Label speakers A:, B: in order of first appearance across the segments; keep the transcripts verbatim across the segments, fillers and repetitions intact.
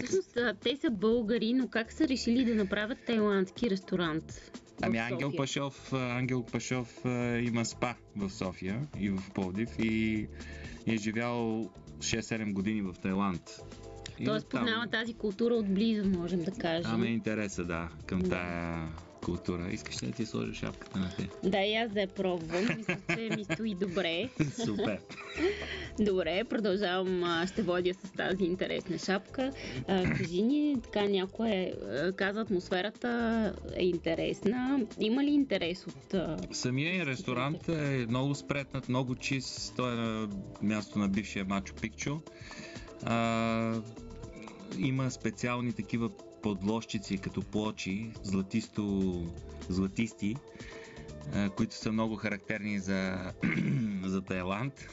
A: Всъщност, а, те са българи, но как са решили да направят тайландски ресторант в
B: Ами
A: София?
B: Ангел Пашов, а, Ангел Пашов а, има спа в София и в Пловдив и е живял шест-седем години в Тайланд. И
A: Тоест
B: там-
A: познава тази култура отблизо, можем да кажем.
B: Там е интереса, да, към
A: Да.
B: тая култура. Искаш ли да ти сложа шапката на те?
A: Да, и аз да я пробвам. Мисля, че ми стои добре.
B: Супер.
A: Добре, продължавам. а, Ще водя с тази интересна шапка. А, кажи ни, така някое а, каза, атмосферата е интересна. Има ли интерес от... а,
B: Самия ресторант е много спретнат, много чист. Той е на място на бившия Мачо Пикчу. А, има специални такива подложчици като плочи, златисто, златисти, а, които са много характерни за, за Тайланд.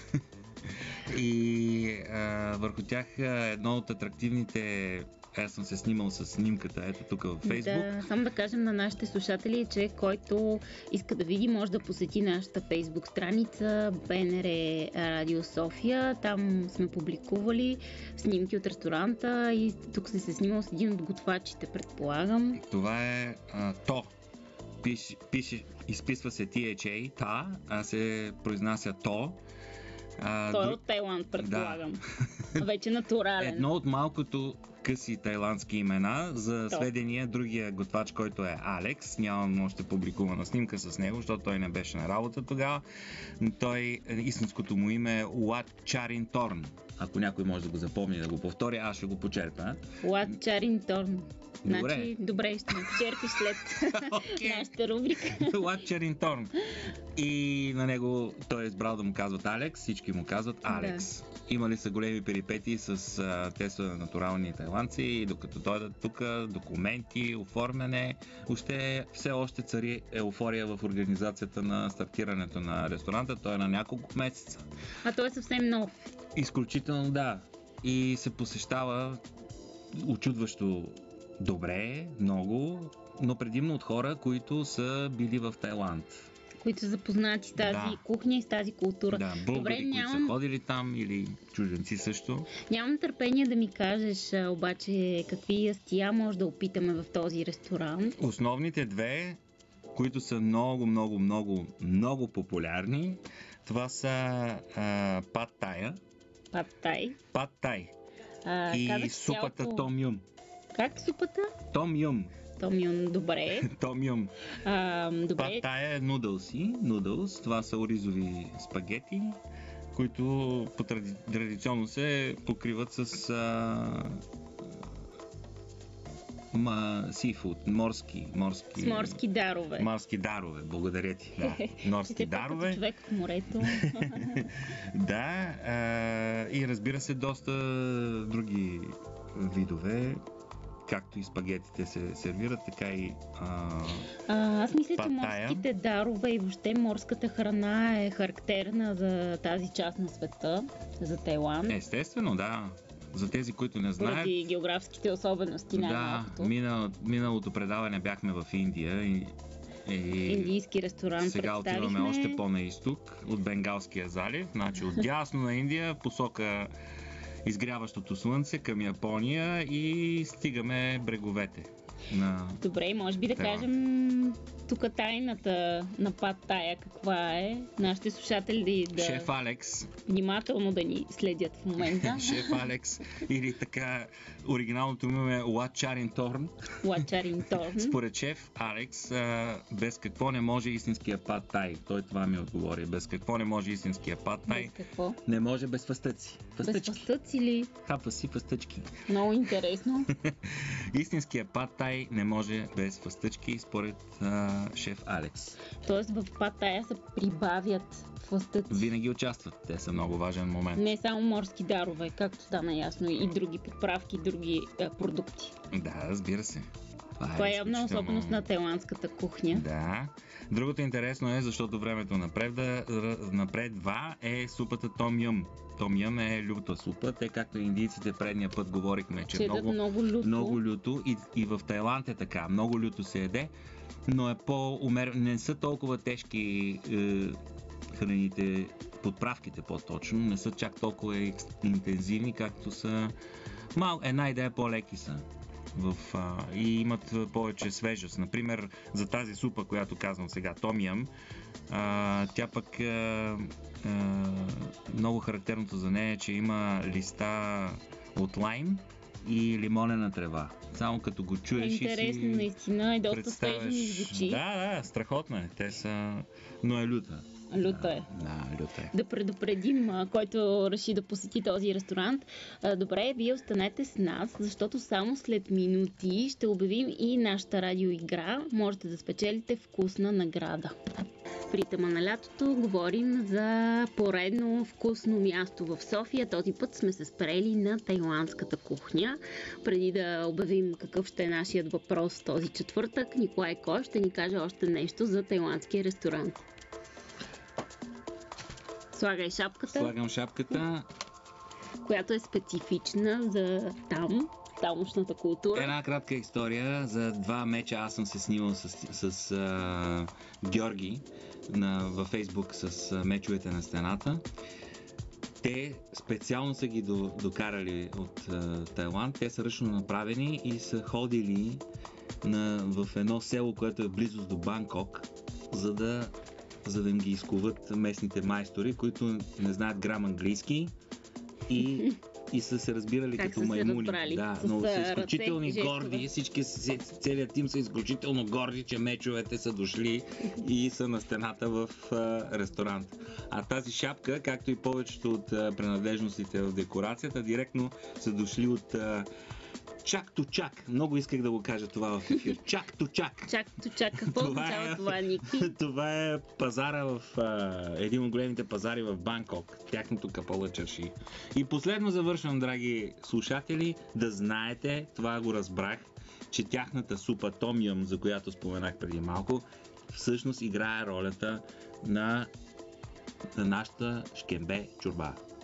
B: И а, върху тях а, едно от атрактивните, аз съм се снимал с снимката, ето тук във Фейсбук.
A: Да, само да кажем на нашите слушатели, че който иска да види, може да посети нашата фейсбук страница Б Н Р Радио София. Там сме публикували снимки от ресторанта и тук си се снимал с един от готвачите, предполагам.
B: Това е а, то. Пише, пише, изписва се Т Х А, та, а се произнася то. А,
A: Той е
B: друг-
A: от Тайланд, предполагам. Вече натурален.
B: Едно от малкото къси тайландски имена. За
A: То.
B: сведение, другия готвач, който е Алекс, нямам още публикувана снимка с него, защото той не беше на работа тогава. Но той, истинското му име е Уат Чарин Торн. Ако някой може да го запомни, да го повтори, аз ще го почерпя.
A: Лад Чаринторн.
B: Добре.
A: Значи, добре, ще ме почерпиш след
B: Окей.
A: нашата рубрика.
B: Уат Чарин Торн. И на него той е избрал да му казват Алекс, всички му казват Алекс. Имали са големи перипетии с а, те са натурални тайландци и докато дойдат тук, документи, оформяне, още все още цари еуфория в организацията на стартирането на ресторанта. Той е на няколко месеца.
A: А той е съвсем нов.
B: Изключително да. И се посещава очудващо добре, много, но предимно от хора, които са били в Тайланд.
A: Които са запознати с тази
B: Да.
A: кухня и с тази култура.
B: Да, българи,
A: Добре,
B: които
A: нямам,
B: са ходили там или чужденци също.
A: нямам търпение да ми кажеш а, обаче какви ястия може да опитаме в този ресторант.
B: Основните две, които са много, много, много, много популярни, това са а, пад тая,
A: Пад тай.
B: пад тай
A: А,
B: и
A: казах
B: супата
A: цялото-
B: том юм.
A: Как супата?
B: Том юм.
A: Том Юн, добре.
B: Том юм.
A: А, добре.
B: Пад тая е нудълси. Нудълс. Това са оризови спагети, които по тради... традиционно се покриват с а... ма... сифуд, морски, морски...
A: С морски дарове.
B: Морски дарове, благодаря ти. Да. Морски
A: Все пак като
B: дарове.
A: човек в морето.
B: Да, а, и разбира се, доста други видове, както и спагетите се сервират, така и а,
A: А, аз мисля, че
B: Пад тая.
A: морските дарове и въобще морската храна е характерна за тази част на света, за Тайланд,
B: естествено, да. За тези, които не знаят,
A: поради географските особености
B: да,
A: най-малкото.
B: минал, миналото предаване бяхме в Индия и, и
A: Индийски ресторант
B: сега
A: представихме.
B: отиваме още по-на изток, от Бенгалския залив, значи от дясно на Индия, посока изгряващото слънце към Япония и стигаме бреговете на...
A: Добре, може би да
B: Тайланд.
A: кажем тук тайната на пад тая каква е. Нашите слушатели да
B: Шеф Алекс,
A: внимателно да ни следят в момента.
B: Шеф Алекс или така оригиналното му име е Уат Чарин Торн.
A: Лачарин Торн.
B: Според шеф Алекс, а, без какво не може истинския пад тай. Той това ми отговори. Без какво не може истинския пад тай.
A: Без какво?
B: Не може без фъстъци.
A: Без
B: Фъстъчки.
A: пастъци ли?
B: Хапва си фъстъчки.
A: Много интересно.
B: Истинския пад тай не може без фъстъчки, според а, шеф Алекс.
A: Тоест в пад тая се прибавят фъстъци.
B: Винаги участват. Те са много важен момент.
A: Не само морски дарове, както стана ясно, и други подправки, и други е, продукти.
B: Да, разбира се. Това
A: Това е явна
B: изключително-
A: особеност на тайландската кухня.
B: Да. Другото интересно е, защото времето напредва, р- напредва е супата Том Юм. Том Юм е люта супа. Те, както индийците предния път говорихме, че
A: Че
B: е
A: едат
B: много,
A: много люто.
B: много люто и, и в Тайланд е така. Много люто се еде, но е по-умерено. Не са толкова тежки е, храните, подправките по-точно. Не са чак толкова екс- интензивни, както са Мал, една идея по-леки са. В, а, и имат повече свежест. Например, за тази супа, която казвам сега, Том Ям, а, тя пък а, а, много характерното за нея е, че има листа от лайм и лимонена трева. Само като го чуеш и си...
A: Интересно, наистина, и доста
B: представяш...
A: свежо ми звучи.
B: Да, да, страхотно е. Те са... Но е люта.
A: Люта е.
B: Да, люта е.
A: Да предупредим, а, който реши да посети този ресторант. А, добре, вие останете с нас, защото само след минути ще обявим и нашата радиоигра. Можете да спечелите вкусна награда. В ритъма на лятото говорим за поредно вкусно място в София. Този път сме се спрели на тайландската кухня. Преди да обявим какъв ще е нашият въпрос този четвъртък, Николай Кой ще ни каже още нещо за тайландския ресторант. Слагай шапката.
B: Слагам шапката.
A: Която е специфична за там, тамошната култура.
B: Една кратка история. За два меча аз съм се снимал с, с, с а, Георги на, във Фейсбук с а, мечовете на стената. Те специално са ги до, докарали от а, Тайланд. Те са ръчно направени и са ходили на, в едно село, което е близо до Банкок, за да за да им ги изкуват местните майстори, които не знаят грам английски и, и са се разбирали
A: как
B: като
A: са
B: маймуни.
A: Разбрали?
B: Да,
A: с
B: но са изключително
A: ръце,
B: горди. Всички, целият тим са изключително горди, че мечовете са дошли и са на стената в а, ресторант. А тази шапка, както и повечето от а, принадлежностите в декорацията, директно са дошли от а, чак то чак. Много исках да го кажа това в ефир. Чак то чак.
A: Чак то чак. Какво означава това, Ники?
B: Това е пазара в а, един от големите пазари в Банкок. Тяхното капала чарши. И последно завършвам, драги слушатели, да знаете, това го разбрах, че тяхната супа Том Ям, за която споменах преди малко, всъщност играе ролята на, на нашата шкембе чорба.